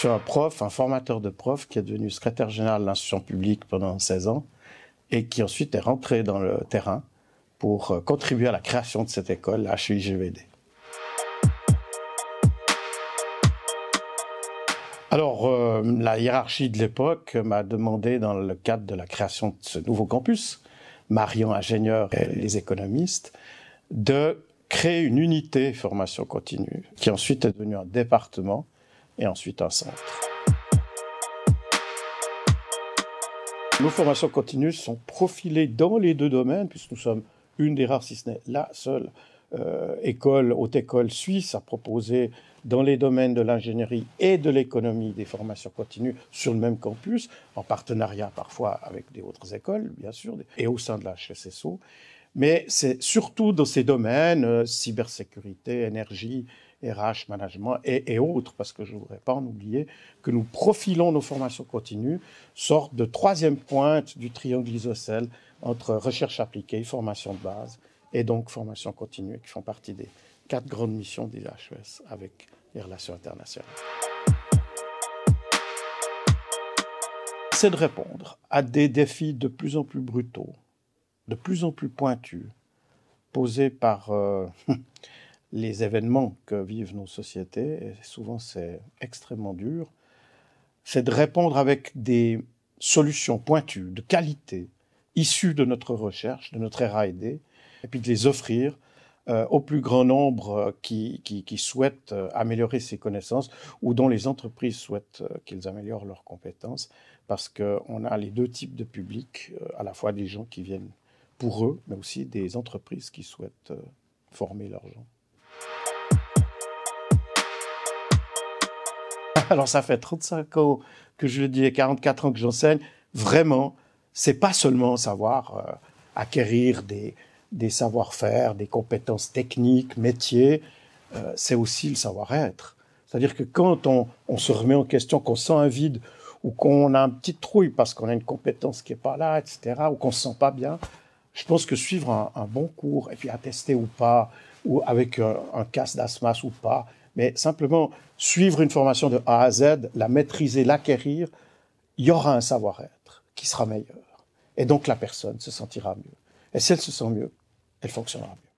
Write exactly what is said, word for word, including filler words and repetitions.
suis un prof, un formateur de prof qui est devenu secrétaire général de l'instruction publique pendant seize ans et qui ensuite est rentré dans le terrain pour contribuer à la création de cette école, la H U I G V D. Alors, euh, la hiérarchie de l'époque m'a demandé, dans le cadre de la création de ce nouveau campus, mariant ingénieurs et les économistes, de créer une unité formation continue, qui ensuite est devenue un département et ensuite un centre. Nos formations continues sont profilées dans les deux domaines, puisque nous sommes une des rares, si ce n'est la seule, euh, école, haute école suisse à proposer dans les domaines de l'ingénierie et de l'économie des formations continues sur le même campus, en partenariat parfois avec des autres écoles, bien sûr, et au sein de la H S S O. Mais c'est surtout dans ces domaines, euh, cybersécurité, énergie, R H, management et, et autres, parce que je ne voudrais pas en oublier, que nous profilons nos formations continues, sorte de troisième pointe du triangle isocèle entre recherche appliquée, formation de base et donc formation continue, qui font partie des quatre grandes missions des H E S avec les relations internationales. C'est de répondre à des défis de plus en plus brutaux, de plus en plus pointus, posés par euh, les événements que vivent nos sociétés, et souvent c'est extrêmement dur. C'est de répondre avec des solutions pointues, de qualité, issues de notre recherche, de notre R et D, et puis de les offrir euh, au plus grand nombre qui, qui, qui souhaitent euh, améliorer ses connaissances ou dont les entreprises souhaitent euh, qu'ils améliorent leurs compétences, parce qu'on a les deux types de publics, euh, à la fois des gens qui viennent pour eux, mais aussi des entreprises qui souhaitent euh, former leurs gens. Alors ça fait trente-cinq ans que je le dis et quarante-quatre ans que j'enseigne. Vraiment, c'est pas seulement savoir euh, acquérir des, des savoir-faire, des compétences techniques, métiers, euh, c'est aussi le savoir-être. C'est-à-dire que quand on, on se remet en question, qu'on sent un vide, ou qu'on a une petite trouille parce qu'on a une compétence qui n'est pas là, et cetera, ou qu'on ne se sent pas bien, je pense que suivre un, un bon cours, et puis attester ou pas, ou avec un, un casque d'asthmas ou pas, mais simplement suivre une formation de A à Z, la maîtriser, l'acquérir, il y aura un savoir-être qui sera meilleur. Et donc la personne se sentira mieux. Et si elle se sent mieux, elle fonctionnera mieux.